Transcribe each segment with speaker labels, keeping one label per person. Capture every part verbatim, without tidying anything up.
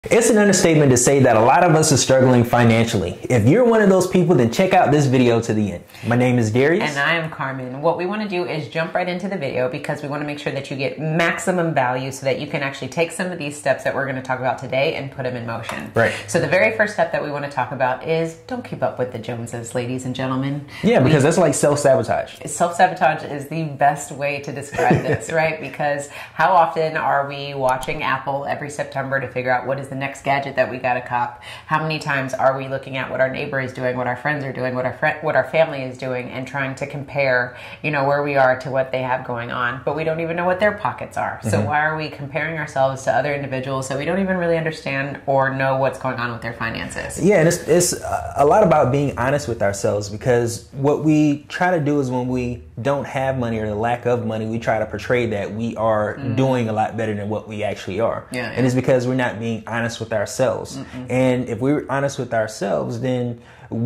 Speaker 1: It's an understatement to say that a lot of us are struggling financially. If you're one of those people, then check out this video to the end. My name is Darius.
Speaker 2: And I am Carmen. What we want to do is jump right into the video because we want to make sure that you get maximum value so that you can actually take some of these steps that we're going to talk about today and put them in motion.
Speaker 1: Right.
Speaker 2: So the very first step that we want to talk about is don't keep up with the Joneses, ladies and gentlemen.
Speaker 1: Yeah, because we, that's like self-sabotage.
Speaker 2: Self-sabotage is the best way to describe this, right? Because how often are we watching Apple every September to figure out what is the next gadget that we got to cop? How many times are we looking at what our neighbor is doing, what our friends are doing, what our friend, what our family is doing, and trying to compare, you know, where we are to what they have going on, but we don't even know what their pockets are. Mm-hmm. So why are we comparing ourselves to other individuals that we don't even really understand or know what's going on with their finances?
Speaker 1: Yeah, and it's, it's a lot about being honest with ourselves, because what we try to do is when we don't have money or the lack of money, we try to portray that we are mm-hmm. doing a lot better than what we actually are.
Speaker 2: Yeah, yeah.
Speaker 1: And it's because we're not being honest with ourselves. Mm-mm. And if we're honest with ourselves, then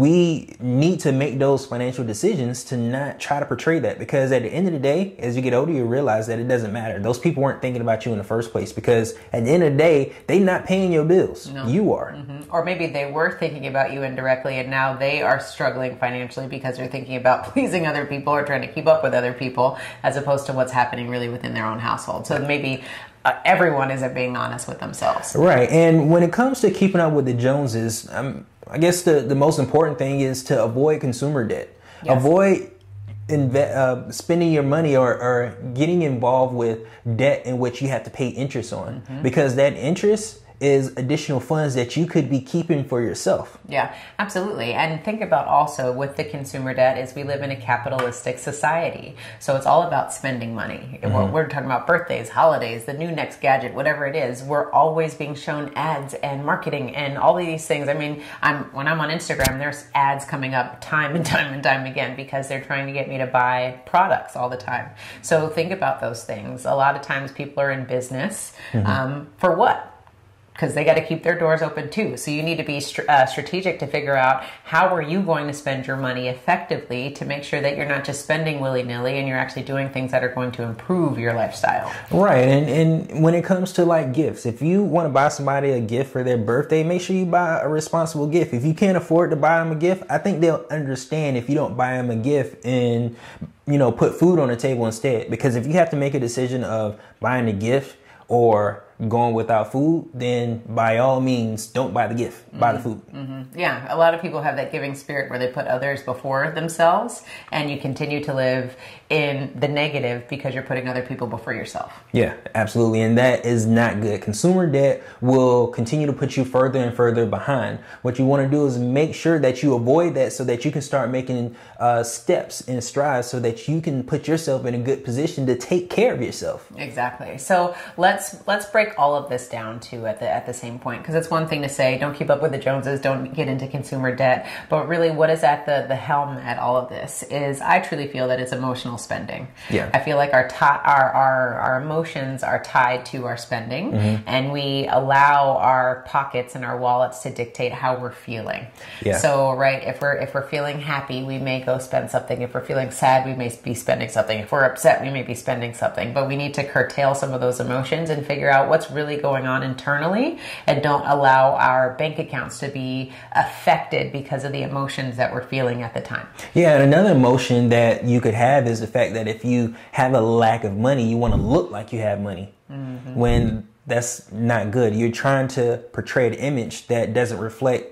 Speaker 1: we need to make those financial decisions to not try to portray that, because at the end of the day, as you get older, you realize that it doesn't matter. Those people weren't thinking about you in the first place, because at the end of the day, they're not paying your bills. No. You are.
Speaker 2: Mm-hmm. Or maybe they were thinking about you indirectly and now they are struggling financially because they're thinking about pleasing other people or trying to keep up with other people as opposed to what's happening really within their own household. So maybe uh, everyone isn't being honest with themselves.
Speaker 1: Right. And when it comes to keeping up with the Joneses, um, I guess the, the most important thing is to avoid consumer debt. Yes. Avoid inve- uh, spending your money or, or getting involved with debt in which you have to pay interest on, mm-hmm. because that interest is additional funds that you could be keeping for yourself.
Speaker 2: Yeah, absolutely. And think about also with the consumer debt is we live in a capitalistic society. So it's all about spending money. Mm-hmm. We're, we're talking about birthdays, holidays, the new next gadget, whatever it is. We're always being shown ads and marketing and all of these things. I mean, I'm when I'm on Instagram, there's ads coming up time and time and time again because they're trying to get me to buy products all the time. So think about those things. A lot of times people are in business mm-hmm. um, for what? Because they got to keep their doors open too. So you need to be st- uh, strategic to figure out how are you going to spend your money effectively to make sure that you're not just spending willy-nilly and you're actually doing things that are going to improve your lifestyle.
Speaker 1: Right. And, and when it comes to like gifts, if you want to buy somebody a gift for their birthday, make sure you buy a responsible gift. If you can't afford to buy them a gift, I think they'll understand if you don't buy them a gift and, you know, put food on the table instead. Because if you have to make a decision of buying a gift or going without food, then by all means, don't buy the gift, mm-hmm. buy the food.
Speaker 2: Mm-hmm. Yeah, a lot of people have that giving spirit where they put others before themselves, and you continue to live in the negative because you're putting other people before yourself.
Speaker 1: Yeah, absolutely. And that is not good. Consumer debt will continue to put you further and further behind. What you want to do is make sure that you avoid that so that you can start making uh, steps and strides so that you can put yourself in a good position to take care of yourself.
Speaker 2: Exactly. So let's let's break all of this down too at the at the same point, because it's one thing to say don't keep up with the Joneses, don't get into consumer debt, but really what is at the the helm at all of this is I truly feel that it's emotional spending.
Speaker 1: Yeah.
Speaker 2: I feel like our ti- our, our our emotions are tied to our spending, mm-hmm. and we allow our pockets and our wallets to dictate how we're feeling.
Speaker 1: Yeah.
Speaker 2: So right, if we're if we're feeling happy, we may go spend something. If we're feeling sad, we may be spending something. If we're upset, we may be spending something. But we need to curtail some of those emotions and figure out what's really going on internally, and don't allow our bank accounts to be affected because of the emotions that we're feeling at the time.
Speaker 1: Yeah, and another emotion that you could have is the fact that if you have a lack of money, you want to look like you have money, mm-hmm. when that's not good. You're trying to portray an image that doesn't reflect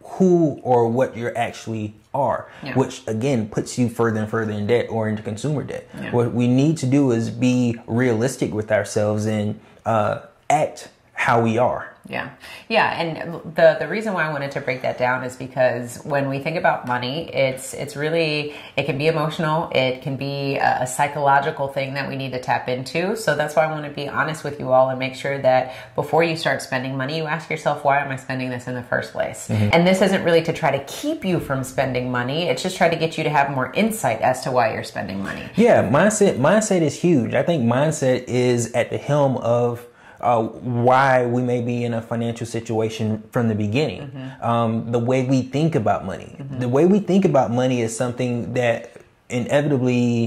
Speaker 1: who or what you actually are, yeah. which again puts you further and further in debt or into consumer debt. Yeah. What we need to do is be realistic with ourselves and uh, act how we are.
Speaker 2: Yeah. Yeah. And the, the reason why I wanted to break that down is because when we think about money, it's, it's really, it can be emotional. It can be a, a psychological thing that we need to tap into. So that's why I want to be honest with you all and make sure that before you start spending money, you ask yourself, why am I spending this in the first place? Mm-hmm. And this isn't really to try to keep you from spending money. It's just try to get you to have more insight as to why you're spending money.
Speaker 1: Yeah. Mindset, mindset is huge. I think mindset is at the helm of Uh, why we may be in a financial situation from the beginning. Mm-hmm. Um, the way we think about money. Mm-hmm. The way we think about money is something that inevitably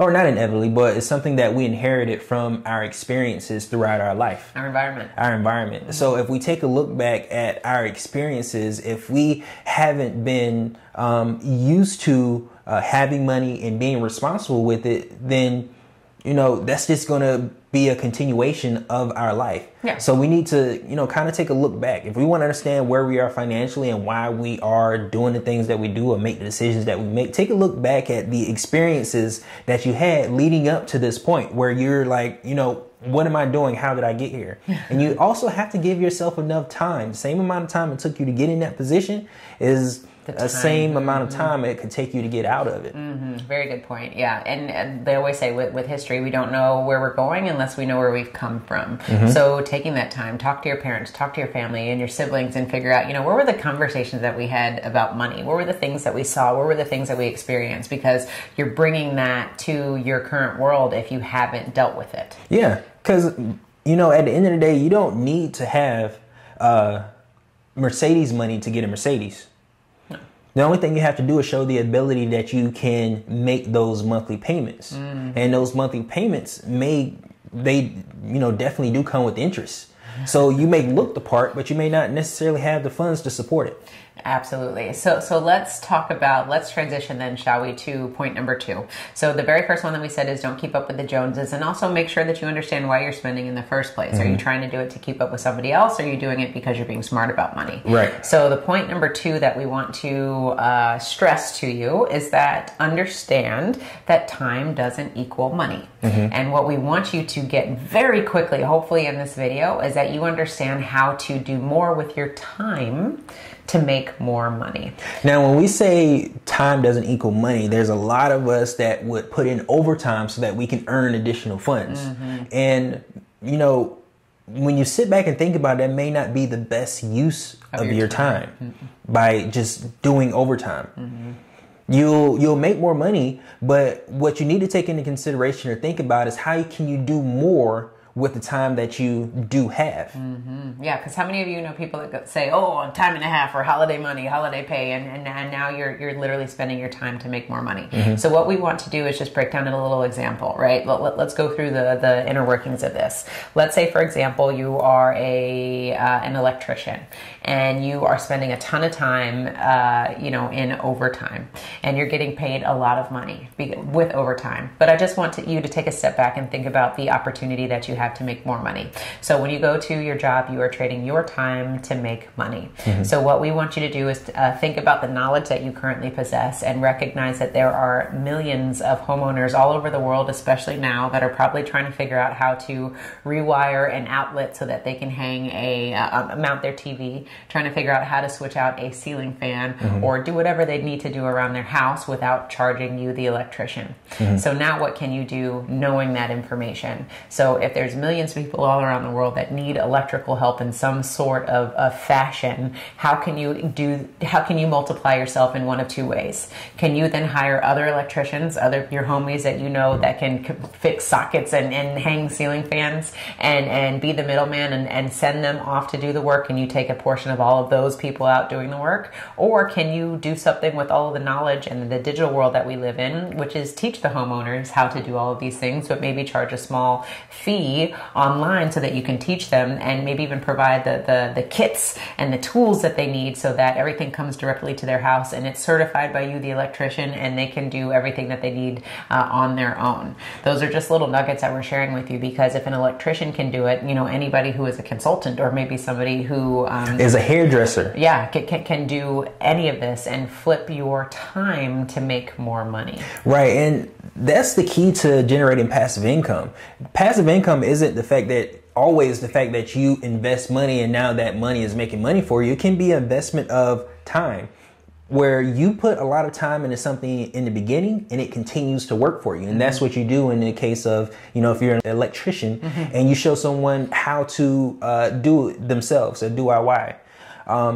Speaker 1: or not inevitably, but it's something that we inherited from our experiences throughout our life.
Speaker 2: Our environment.
Speaker 1: Our environment. Mm-hmm. So if we take a look back at our experiences, if we haven't been um, used to uh, having money and being responsible with it, then, you know, that's just going to be a continuation of our life.
Speaker 2: Yeah.
Speaker 1: So we need to, you know, kind of take a look back. If we want to understand where we are financially and why we are doing the things that we do or make the decisions that we make, take a look back at the experiences that you had leading up to this point where you're like, you know, what am I doing? How did I get here? And you also have to give yourself enough time. Same amount of time it took you to get in that position is the same amount of time it could take you to get out of it.
Speaker 2: Mm-hmm. Very good point. Yeah. And, and they always say with, with history, we don't know where we're going unless we know where we've come from. Mm-hmm. So taking that time, talk to your parents, talk to your family and your siblings and figure out, you know, what were the conversations that we had about money? What were the things that we saw? What were the things that we experienced? Because you're bringing that to your current world if you haven't dealt with it.
Speaker 1: Yeah. Because, you know, at the end of the day, you don't need to have uh, Mercedes money to get a Mercedes. The only thing you have to do is show the ability that you can make those monthly payments. Mm. And those monthly payments may, they, you know, definitely do come with interest. So you may look the part, but you may not necessarily have the funds to support it.
Speaker 2: Absolutely. So so let's talk about, let's transition then, shall we, to point number two. So the very first one that we said is don't keep up with the Joneses, and also make sure that you understand why you're spending in the first place. Mm-hmm. Are you trying to do it to keep up with somebody else, or are you doing it because you're being smart about money?
Speaker 1: Right.
Speaker 2: So the point number two that we want to uh, stress to you is that understand that time doesn't equal money. Mm-hmm. And what we want you to get very quickly, hopefully in this video, is that you understand how to do more with your time to make more money.
Speaker 1: Now, when we say time doesn't equal money, there's a lot of us that would put in overtime so that we can earn additional funds. Mm-hmm. And, you know, when you sit back and think about it, that may not be the best use of, of your, your time, time mm-hmm. by just doing overtime. Mm-hmm. You'll you'll make more money, but what you need to take into consideration or think about is how can you do more with the time that you do have.
Speaker 2: Mm-hmm. Yeah, because how many of you know people that say, oh, time and a half or holiday money, holiday pay, and, and, and now you're you're literally spending your time to make more money. Mm-hmm. So what we want to do is just break down in a little example, right? Let, let, let's go through the, the inner workings of this. Let's say, for example, you are a uh, an electrician and you are spending a ton of time, uh, you know, in overtime, and you're getting paid a lot of money with overtime. But I just want to, you to take a step back and think about the opportunity that you have to make more money. So when you go to your job, you are trading your time to make money. Mm-hmm. So what we want you to do is uh, think about the knowledge that you currently possess and recognize that there are millions of homeowners all over the world, especially now, that are probably trying to figure out how to rewire an outlet so that they can hang a, uh, mount their T V, trying to figure out how to switch out a ceiling fan, mm-hmm. or do whatever they need to do around their house without charging you, the electrician. Mm-hmm. So now what can you do knowing that information? So if there's millions of people all around the world that need electrical help in some sort of, of fashion, how can you do, how can you multiply yourself in one of two ways? Can you then hire other electricians, other your homies that you know that can fix sockets and, and hang ceiling fans, and, and be the middleman and, and send them off to do the work, and you take a portion of all of those people out doing the work? Or can you do something with all of the knowledge and the digital world that we live in, which is teach the homeowners how to do all of these things, but maybe charge a small fee online so that you can teach them, and maybe even provide the, the, the kits and the tools that they need so that everything comes directly to their house and it's certified by you, the electrician, and they can do everything that they need uh, on their own. Those are just little nuggets that we're sharing with you, because if an electrician can do it, you know, anybody who is a consultant or maybe somebody who um,
Speaker 1: is a hairdresser,
Speaker 2: yeah, can, can, can do any of this and flip your time to make more money.
Speaker 1: Right. And that's the key to generating passive income. Passive income isn't the fact that always the fact that you invest money and now that money is making money for you. It can be an investment of time where you put a lot of time into something in the beginning and it continues to work for you. And mm-hmm. that's what you do in the case of, you know, if you're an electrician mm-hmm. and you show someone how to uh, do it themselves, a D I Y. Um,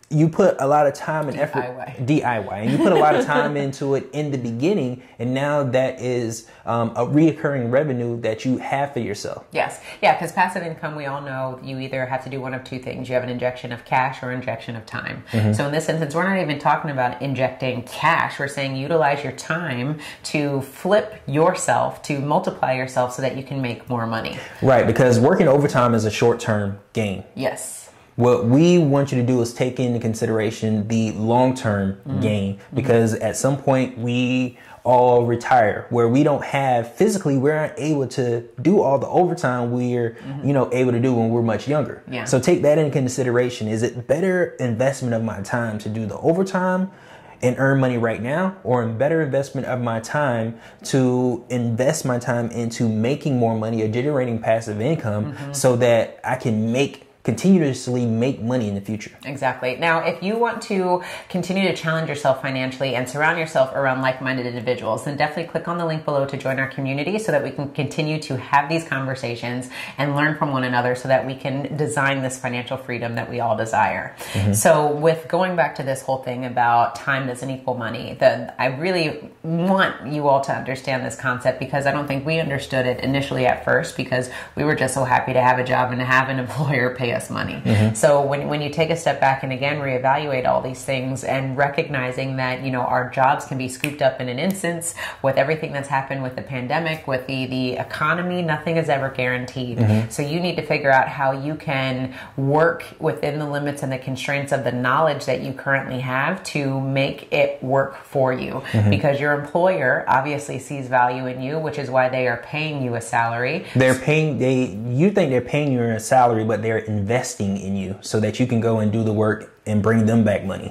Speaker 1: you put a lot of time and effort,
Speaker 2: D I Y.
Speaker 1: D I Y, and you put a lot of time into it in the beginning, and now that is um, a reoccurring revenue that you have for yourself.
Speaker 2: Yes. Yeah, because passive income, we all know you either have to do one of two things. You have an injection of cash or injection of time. Mm-hmm. So in this instance, we're not even talking about injecting cash. We're saying utilize your time to flip yourself, to multiply yourself so that you can make more money.
Speaker 1: Right, because working overtime is a short-term gain.
Speaker 2: Yes.
Speaker 1: What we want you to do is take into consideration the long-term mm-hmm. gain, because mm-hmm. at some point we all retire where we don't have physically, we aren't able to do all the overtime we're, mm-hmm. you know, able to do when we're much younger.
Speaker 2: Yeah.
Speaker 1: So take that into consideration. Is it better investment of my time to do the overtime and earn money right now, or a better investment of my time to invest my time into making more money or generating passive income mm-hmm. so that I can make continuously make money in the future?
Speaker 2: Exactly. Now, if you want to continue to challenge yourself financially and surround yourself around like-minded individuals, then definitely click on the link below to join our community so that we can continue to have these conversations and learn from one another so that we can design this financial freedom that we all desire. Mm-hmm. So with going back to this whole thing about time doesn't equal money, the, I really want you all to understand this concept, because I don't think we understood it initially at first, because we were just so happy to have a job and to have an employer pay us money. Mm-hmm. So when, when you take a step back and again reevaluate all these things and recognizing that, you know, our jobs can be scooped up in an instance with everything that's happened with the pandemic, with the, the economy, nothing is ever guaranteed. Mm-hmm. So you need to figure out how you can work within the limits and the constraints of the knowledge that you currently have to make it work for you. Mm-hmm. Because your employer obviously sees value in you, which is why they are paying you a salary.
Speaker 1: They're paying, they, you think they're paying you a salary, but they're investing in you so that you can go and do the work and bring them back money.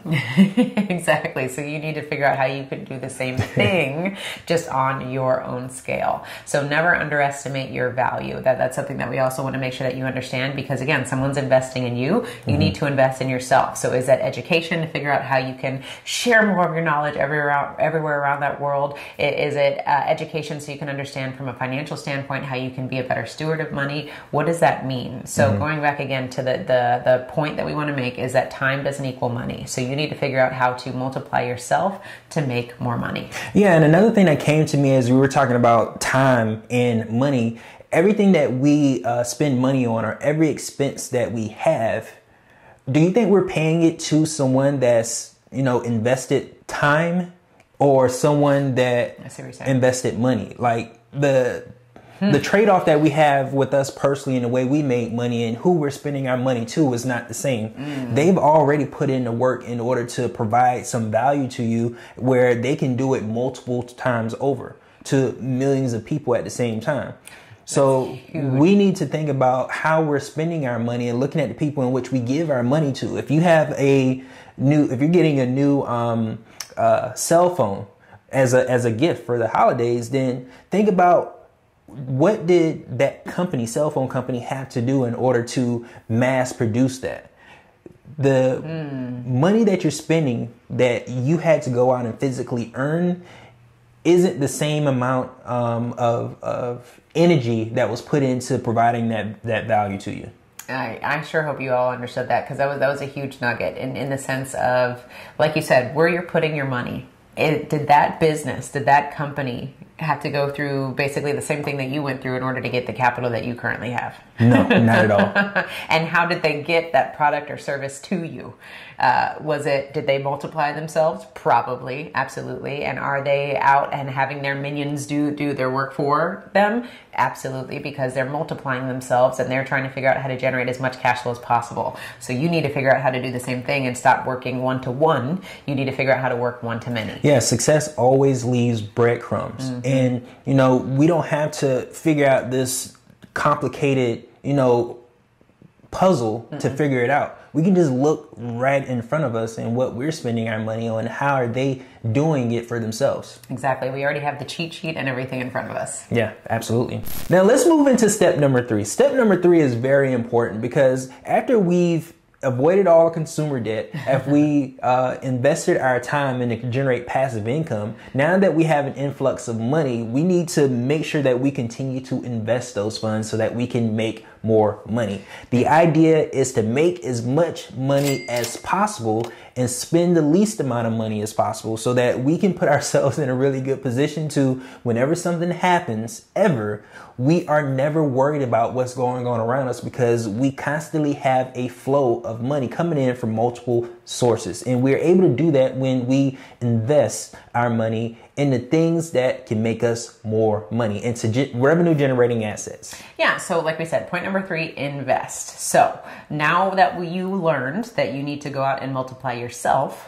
Speaker 2: Exactly. So you need to figure out how you could do the same thing just on your own scale. So never underestimate your value. That that's something that we also want to make sure that you understand, because again, someone's investing in you. You mm-hmm. need to invest in yourself. So is that education to figure out how you can share more of your knowledge everywhere, everywhere around that world? Is it uh, education so you can understand from a financial standpoint how you can be a better steward of money? What does that mean? So mm-hmm. going back again to the, the, the point that we want to make is that time doesn't equal money. So you need to figure out how to multiply yourself to make more money.
Speaker 1: Yeah, and another thing that came to me as we were talking about time and money, everything that we uh, spend money on, or every expense that we have, do you think we're paying it to someone that's, you know, invested time, or someone that invested money? Like the Hmm. The trade-off that we have with us personally and the way we make money and who we're spending our money to is not the same. Mm. They've already put in the work in order to provide some value to you, where they can do it multiple times over to millions of people at the same time. So we need to think about how we're spending our money and looking at the people in which we give our money to. If you have a new, if you're getting a new um, uh, cell phone as a as a gift for the holidays, then think about, what did that company, cell phone company, have to do in order to mass produce that? The mm. money that you're spending that you had to go out and physically earn isn't the same amount um, of, of energy that was put into providing that, that value to you.
Speaker 2: I, I sure hope you all understood that, because that was, that was a huge nugget in, in the sense of, like you said, where you're putting your money. It, did that business, did that company have to go through basically the same thing that you went through in order to get the capital that you currently have?
Speaker 1: No, not at all.
Speaker 2: And how did they get that product or service to you? Uh, was it, did they multiply themselves? Probably, absolutely. And are they out and having their minions do, do their work for them? Absolutely, because they're multiplying themselves and they're trying to figure out how to generate as much cash flow as possible. So you need to figure out how to do the same thing and stop working one to one. You need to figure out how to work one to many.
Speaker 1: Yeah, success always leaves breadcrumbs. Mm-hmm. And, you know, we don't have to figure out this complicated, you know, puzzle mm-hmm. to figure it out. We can just look right in front of us and what we're spending our money on. How are they doing it for themselves?
Speaker 2: Exactly. We already have the cheat sheet and everything in front of us.
Speaker 1: Yeah, absolutely. Now let's move into step number three. Step number three is very important, because after we've avoided all consumer debt, if we uh, invested our time in to generate passive income, now that we have an influx of money, we need to make sure that we continue to invest those funds so that we can make more money. The idea is to make as much money as possible and spend the least amount of money as possible so that we can put ourselves in a really good position to, whenever something happens ever, we are never worried about what's going on around us because we constantly have a flow of money coming in from multiple sources. And we're able to do that when we invest our money in the things that can make us more money, into ge- revenue generating assets.
Speaker 2: Yeah, so like we said, point number three, invest. So now that you learned that you need to go out and multiply yourself,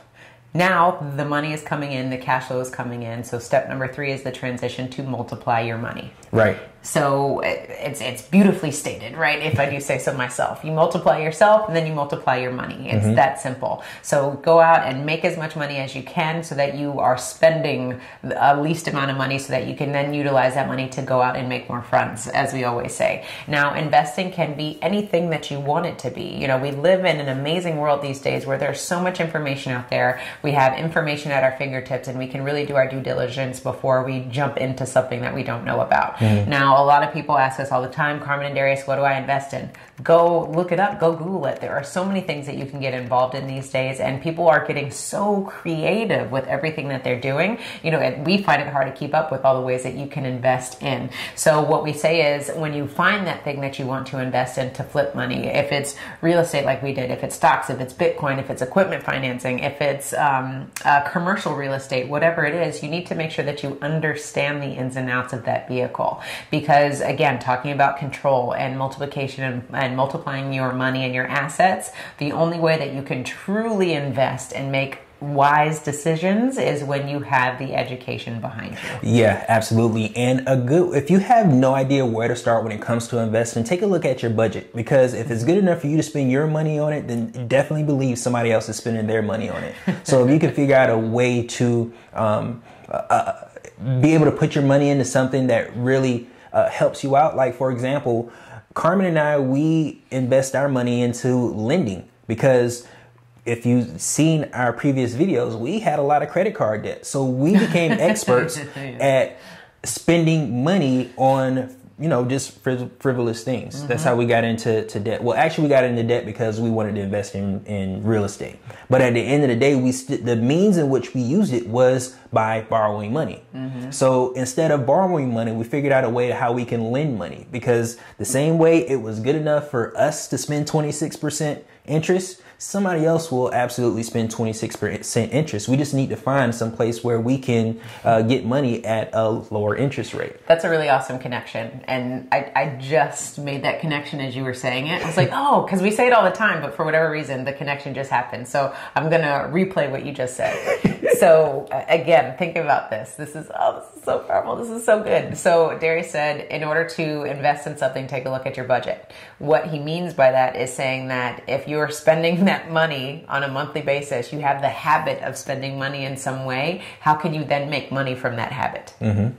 Speaker 2: now the money is coming in, the cash flow is coming in. So step number three is the transition to multiply your money.
Speaker 1: Right.
Speaker 2: So it's it's beautifully stated, right? If I do say so myself, you multiply yourself and then you multiply your money. It's mm-hmm. that simple. So go out and make as much money as you can so that you are spending the least amount of money so that you can then utilize that money to go out and make more friends, as we always say. Now, investing can be anything that you want it to be. You know, we live in an amazing world these days where there's so much information out there. We have information at our fingertips and we can really do our due diligence before we jump into something that we don't know about. Mm-hmm. Now, a lot of people ask us all the time, Carmen and Darius, what do I invest in? Go look it up. Go Google it. There are so many things that you can get involved in these days, and people are getting so creative with everything that they're doing. You know, and we find it hard to keep up with all the ways that you can invest in. So what we say is, when you find that thing that you want to invest in to flip money, if it's real estate like we did, if it's stocks, if it's Bitcoin, if it's equipment financing, if it's um, uh, commercial real estate, whatever it is, you need to make sure that you understand the ins and outs of that vehicle. Because again, talking about control and multiplication and, and multiplying your money and your assets, the only way that you can truly invest and make wise decisions is when you have the education behind you.
Speaker 1: Yeah, absolutely. And a good, if you have no idea where to start when it comes to investing, take a look at your budget, because if it's good enough for you to spend your money on it, then definitely believe somebody else is spending their money on it. So if you can figure out a way to um, uh, be able to put your money into something that really uh, helps you out. Like, for example, Carmen and I, we invest our money into lending because if you've seen our previous videos, we had a lot of credit card debt. So we became experts at spending money on, you know, just frivolous things. Mm-hmm. That's how we got into to debt. Well, actually, we got into debt because we wanted to invest in, in real estate. But at the end of the day, we st- the means in which we used it was by borrowing money. Mm-hmm. So instead of borrowing money, we figured out a way how we can lend money, because the same way it was good enough for us to spend twenty-six percent interest, somebody else will absolutely spend twenty-six percent interest. We just need to find some place where we can uh, get money at a lower interest rate.
Speaker 2: That's a really awesome connection. And I, I just made that connection as you were saying it. I was like, oh, because we say it all the time, but for whatever reason, the connection just happened. So I'm going to replay what you just said. So uh, again, think about this. This is, oh, this is so powerful. This is so good. So Darius said, in order to invest in something, take a look at your budget. What he means by that is saying that if you're spending that money on a monthly basis, you have the habit of spending money in some way, how can you then make money from that habit?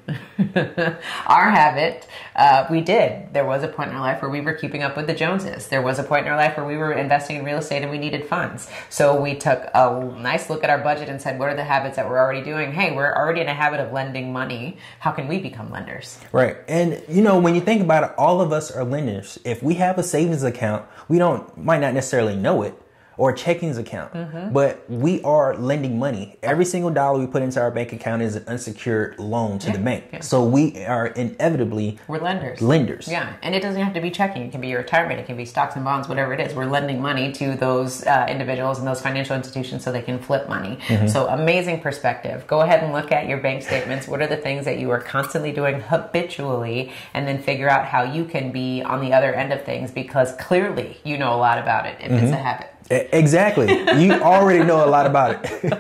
Speaker 2: Mm-hmm. Our habit, uh, we did. There was a point in our life where we were keeping up with the Joneses. There was a point in our life where we were investing in real estate and we needed funds. So we took a nice look at our budget and said, what are the habits that we're already doing? Hey, we're already in a habit of lending money. How can we become lenders?
Speaker 1: Right. And, you know, when you think about it, all of us are lenders. If we have a savings account, we don't might not necessarily know it, or a checkings account, mm-hmm. but we are lending money. Every single dollar we put into our bank account is an unsecured loan to yeah, the bank. Yeah. So we are inevitably
Speaker 2: we're lenders.
Speaker 1: Lenders.
Speaker 2: Yeah, and it doesn't have to be checking. It can be your retirement. It can be stocks and bonds, whatever it is. We're lending money to those uh, individuals and those financial institutions so they can flip money. Mm-hmm. So amazing perspective. Go ahead and look at your bank statements. What are the things that you are constantly doing habitually, and then figure out how you can be on the other end of things, because clearly you know a lot about it if mm-hmm. it's a habit.
Speaker 1: Exactly. You already know a lot about it.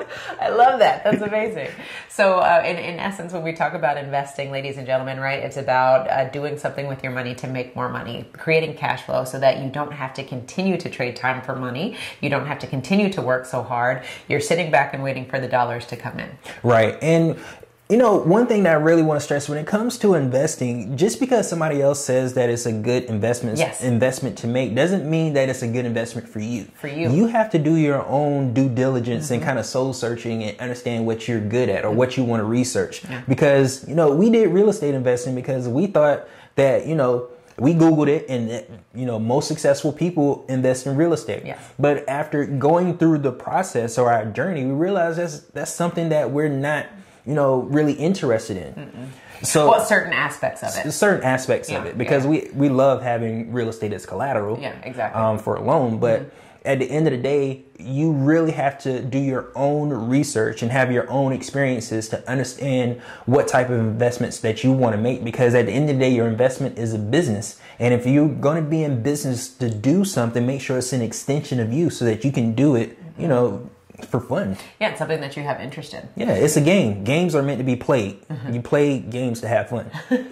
Speaker 2: I love that. That's amazing. So uh, in, in essence, when we talk about investing, ladies and gentlemen, right, it's about uh, doing something with your money to make more money, creating cash flow so that you don't have to continue to trade time for money. You don't have to continue to work so hard. You're sitting back and waiting for the dollars to come in.
Speaker 1: Right. And you know, one thing that I really want to stress when it comes to investing, just because somebody else says that it's a good investment
Speaker 2: yes.
Speaker 1: investment to make doesn't mean that it's a good investment for you.
Speaker 2: For you.
Speaker 1: You have to do your own due diligence mm-hmm. and kind of soul searching and understand what you're good at or mm-hmm. what you want to research. Yeah. Because, you know, we did real estate investing because we thought that, you know, we Googled it, and it, you know, most successful people invest in real estate.
Speaker 2: Yes.
Speaker 1: But after going through the process or our journey, we realized that's that's something that we're not, you know, really interested in. Mm-mm. So
Speaker 2: well, certain aspects of it.
Speaker 1: Certain aspects
Speaker 2: yeah,
Speaker 1: of it, because
Speaker 2: yeah.
Speaker 1: we we love having real estate as collateral.
Speaker 2: Yeah, exactly.
Speaker 1: Um, for a loan, but. Mm-hmm. At the end of the day, you really have to do your own research and have your own experiences to understand what type of investments that you want to make. Because at the end of the day, your investment is a business. And if you're going to be in business to do something, make sure it's an extension of you so that you can do it, you know, for fun.
Speaker 2: Yeah, it's something that you have interest in.
Speaker 1: Yeah, it's a game. Games are meant to be played. Mm-hmm. You play games to have fun.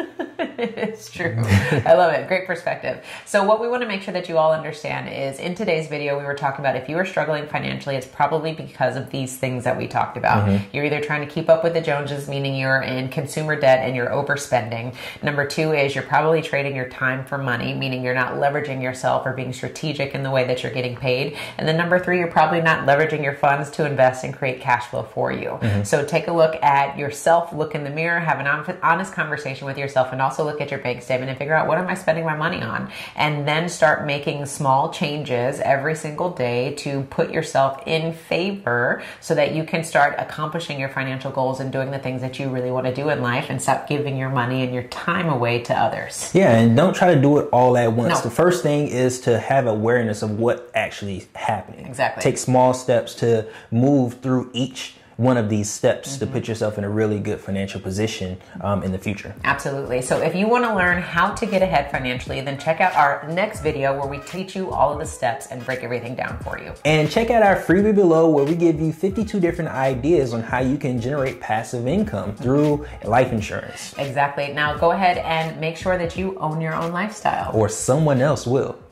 Speaker 2: It's true. I love it. Great perspective. So what we want to make sure that you all understand is in today's video, we were talking about if you are struggling financially, it's probably because of these things that we talked about. Mm-hmm. You're either trying to keep up with the Joneses, meaning you're in consumer debt and you're overspending. Number two is you're probably trading your time for money, meaning you're not leveraging yourself or being strategic in the way that you're getting paid. And then number three, you're probably not leveraging your funds to invest and create cash flow for you. Mm-hmm. So take a look at yourself, look in the mirror, have an honest conversation with yourself, and also look at your bank statement and figure out what am I spending my money on, and then start making small changes every single day to put yourself in favor so that you can start accomplishing your financial goals and doing the things that you really want to do in life, and stop giving your money and your time away to others.
Speaker 1: Yeah, and don't try to do it all at once.
Speaker 2: No.
Speaker 1: The first thing is to have awareness of what actually is happening.
Speaker 2: Exactly.
Speaker 1: Take small steps to move through each one of these steps mm-hmm. to put yourself in a really good financial position um, in the future.
Speaker 2: Absolutely. So if you want to learn how to get ahead financially, then check out our next video where we teach you all of the steps and break everything down for you.
Speaker 1: And check out our freebie below where we give you fifty-two different ideas on how you can generate passive income through life insurance.
Speaker 2: Exactly. Now go ahead and make sure that you own your own lifestyle.
Speaker 1: Or someone else will.